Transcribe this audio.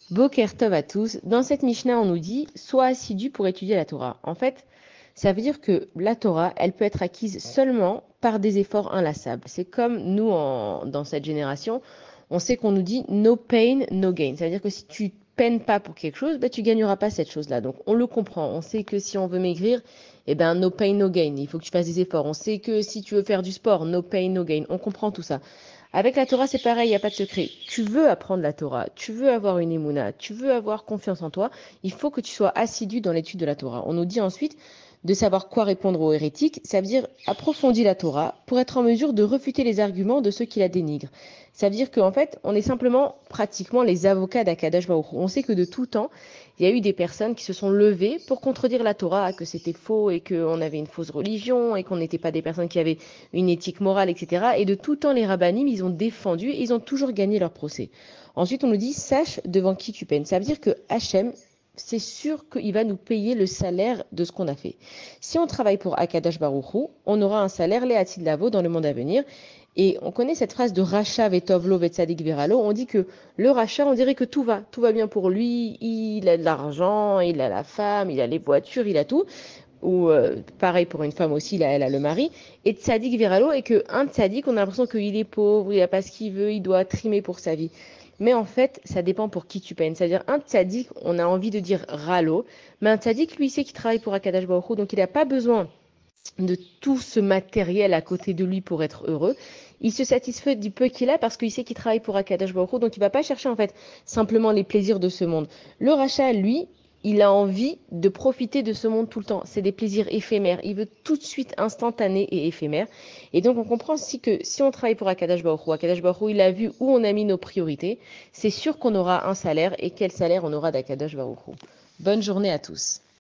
Boker Tov à tous. Dans cette Mishnah, on nous dit « Sois assidu pour étudier la Torah ». En fait, ça veut dire que la Torah, elle peut être acquise seulement par des efforts inlassables. C'est comme nous, dans cette génération, on sait qu'on nous dit « No pain, no gain ». Ça veut dire que si tu peines pas pour quelque chose, tu gagneras pas cette chose-là. Donc, on le comprend. On sait que si on veut maigrir, no pain, no gain. Il faut que tu fasses des efforts. On sait que si tu veux faire du sport, no pain, no gain. On comprend tout ça. Avec la Torah, c'est pareil, il n'y a pas de secret. Tu veux apprendre la Torah, tu veux avoir une émouna, tu veux avoir confiance en toi, il faut que tu sois assidu dans l'étude de la Torah. On nous dit ensuite de savoir quoi répondre aux hérétiques, ça veut dire approfondir la Torah pour être en mesure de refuter les arguments de ceux qui la dénigrent. Ça veut dire qu'en fait, on est simplement pratiquement les avocats d'Akadash Baruch Hu. On sait que de tout temps, il y a eu des personnes qui se sont levées pour contredire la Torah, que c'était faux et qu'on avait une fausse religion et qu'on n'était pas des personnes qui avaient une éthique morale, etc. Et de tout temps, les rabbinim, ils ont défendu et ils ont toujours gagné leur procès. Ensuite, on nous dit, sache devant qui tu peines. Ça veut dire que Hachem, c'est sûr qu'il va nous payer le salaire de ce qu'on a fait. Si on travaille pour Akadash Baruch Hu, on aura un salaire Léatid Lavo dans le monde à venir. Et on connaît cette phrase de Racha Vetovlo Vetsadik Veralo. On dit que le rachat, on dirait que tout va bien pour lui. Il a de l'argent, il a la femme, il a les voitures, il a tout. Ou pareil pour une femme aussi, elle a le mari. Et Tzadik Veralo, et qu'un Tzadik, on a l'impression qu'il est pauvre, il n'a pas ce qu'il veut, il doit trimer pour sa vie. Mais en fait, ça dépend pour qui tu peines. C'est-à-dire, un Tzadik, on a envie de dire Ralo, mais un Tzadik, lui, sait qu'il travaille pour Akadash Baruch Hu, donc il n'a pas besoin de tout ce matériel à côté de lui pour être heureux. Il se satisfait du peu qu'il a parce qu'il sait qu'il travaille pour Akadash Baruch Hu, donc il ne va pas chercher en fait simplement les plaisirs de ce monde. Le rachat, lui, il a envie de profiter de ce monde tout le temps. C'est des plaisirs éphémères. Il veut tout de suite instantané et éphémère. Et donc on comprend aussi que si on travaille pour Akadash Baruch Hu, il a vu où on a mis nos priorités. C'est sûr qu'on aura un salaire et quel salaire on aura d'Akadash Baruch Hu. Bonne journée à tous.